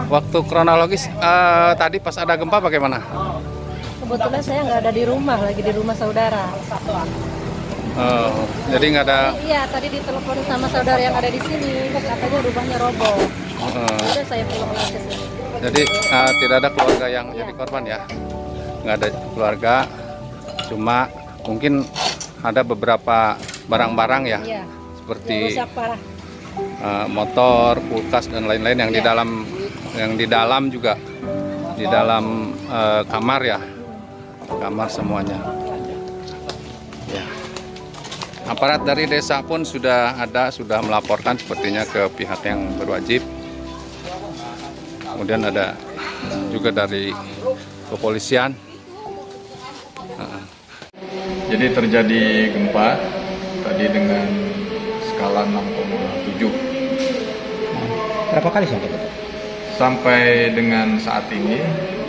waktu kronologis tadi pas ada gempa bagaimana? Kebetulan saya nggak ada di rumah, lagi di rumah saudara. Jadi nggak ada. Iya, tadi ditelepon sama saudara yang ada di sini, katanya rumahnya roboh. Udah saya pulang ke sini. Jadi tidak ada keluarga yang jadi korban ya? Nggak ada keluarga, cuma mungkin ada beberapa barang-barang ya, Iya, seperti rusak parah. motor, kulkas dan lain-lain yang di dalam juga di dalam kamar ya, kamar semuanya. Ya. Aparat dari desa pun sudah melaporkan sepertinya ke pihak yang berwajib. Kemudian ada juga dari kepolisian. Jadi terjadi gempa tadi dengan skala 6,7. Berapa kali sampai? Sampai dengan saat ini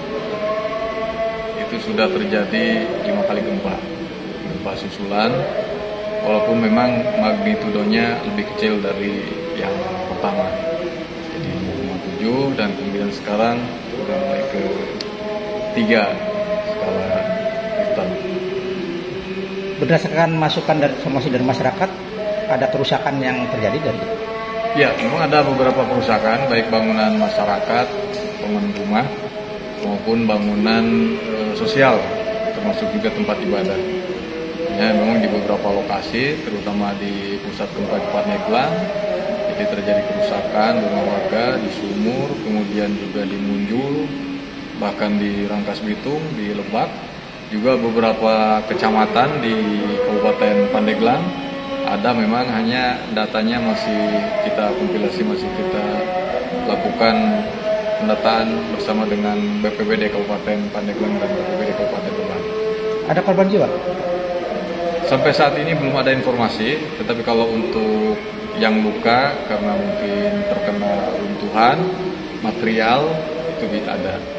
itu sudah terjadi 5 kali gempa susulan. Walaupun memang magnitudonya lebih kecil dari yang pertama. Jadi 6,7 dan kemudian sekarang sudah mulai ke 3 skala Richter. Berdasarkan masukan dari informasi dari masyarakat, ada kerusakan yang terjadi dari itu? Ya, memang ada beberapa kerusakan, baik bangunan masyarakat, bangunan rumah, maupun bangunan sosial, termasuk juga tempat ibadah. Ya, memang di beberapa lokasi, terutama di pusat gempa di Pandeglang, jadi terjadi kerusakan rumah warga di Sumur, kemudian juga di Munjul, bahkan di Rangkas Bitung, di Lebak, juga beberapa kecamatan di Kabupaten Pandeglang. Ada memang hanya datanya masih kita kompilasi, masih kita lakukan pendataan bersama dengan BPBD Kabupaten Pandeglang dan BPBD Kabupaten Lebak. Ada korban jiwa? Sampai saat ini belum ada informasi, tetapi kalau untuk yang luka karena mungkin terkena runtuhan material itu tidak ada.